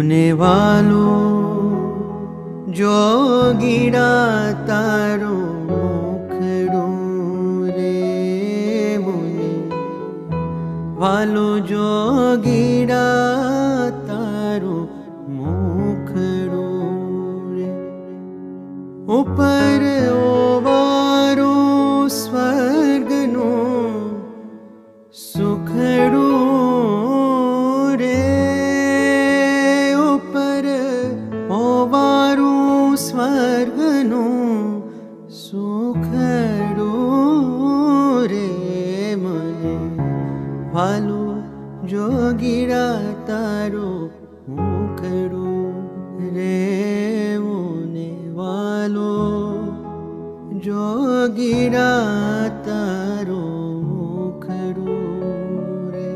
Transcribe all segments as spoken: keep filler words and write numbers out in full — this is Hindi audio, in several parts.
मुने वालो जोगीड़ा तारो मुखड़ो रे मुने वालो जोगीड़ा तारो मुखड़ो रे ऊपर ओवारो स्वर्गनो सुखड़ो रे ऊपर ओवारो स्वर्गनो सुखड़ो रे मने वालो जोगीड़ा तारो मुखड़ो रे मुने वालो जोगीड़ा तारो मुखड़ो रे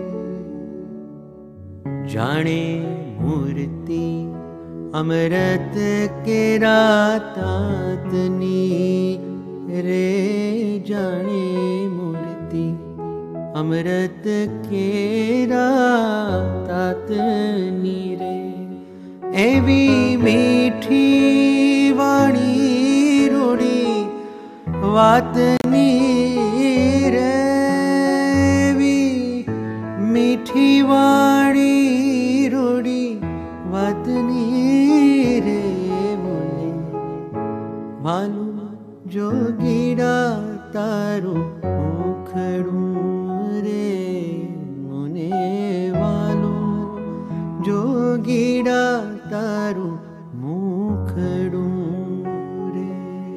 जाने मूर्ति अमृत केरा तातनी रे जाने मूर्ति अमृत केरा तातनी रे एवी मीठी वाणी रूड़ी वातनी रे एवी मीठी वाणी रूड़ी वातनी रे मुने वालो जोगीड़ा तारो मुखड़ो रे मुने वालो जोगीड़ा तारो मुखड़ो रे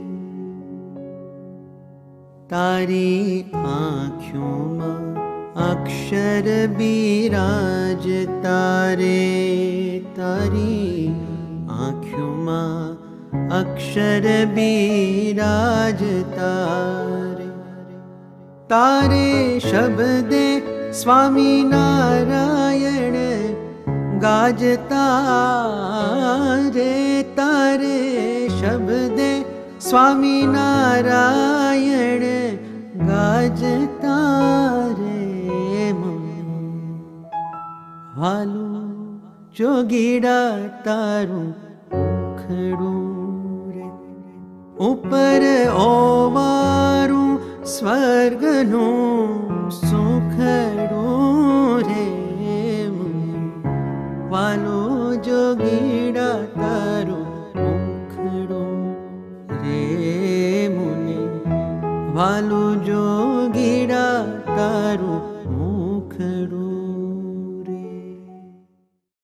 तारी आँखों में अक्षर बिराज तारे तारी आँखों में अक्षर बिराज तारे तारे शब्दे स्वामी नारायण गाजता रे तारे शब्दे स्वामी नारायण गाजता रे मन वालो जोगीड़ा तारो मुखड़ो रे ऊपर ओवारो स्वर्गनो सुखड़ो रे मन वालो जोगीड़ा तारो मुखड़ो रे मुने वालो जोगीड़ा तारो मुखड़ो